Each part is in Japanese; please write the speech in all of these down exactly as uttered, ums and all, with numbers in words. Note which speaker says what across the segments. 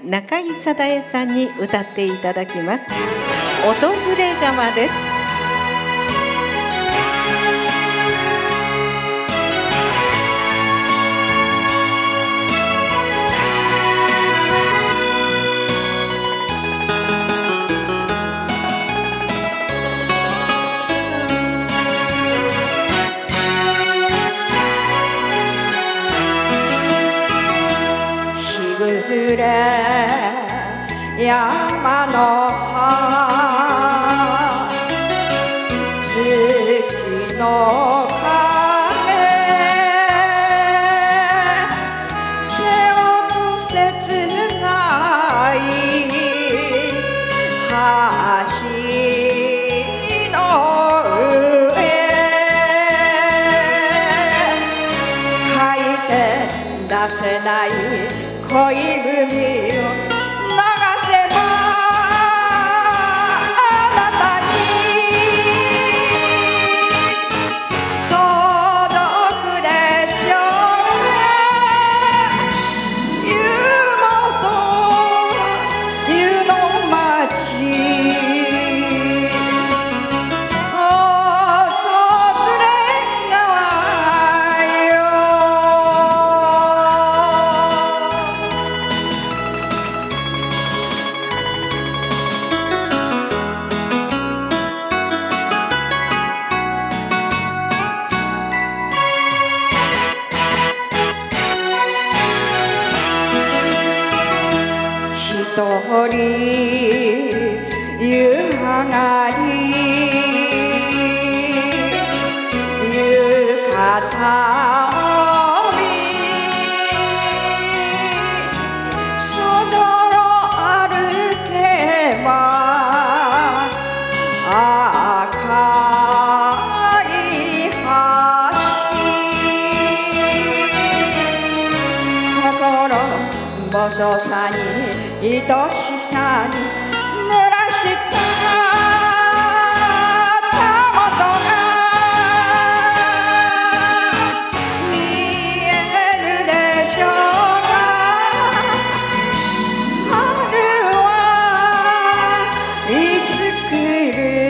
Speaker 1: 中井貞恵さんに歌っていただきます。訪れ川です。
Speaker 2: 日暮れ山の葉、月の影背負う切ない橋の上、書いて出せない恋文を流せばあなたに届くでしょう。湯本湯の町、一人夕上がり浴衣を見そどろ歩けば赤い橋、心細さに愛しさに濡らしたたもとが見えるでしょうか。春はいつ来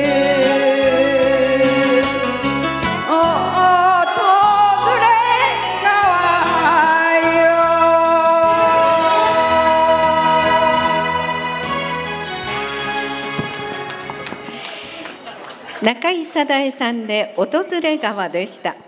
Speaker 2: る、訪れ川よ。
Speaker 1: 中井貞恵さんで訪れ川でした。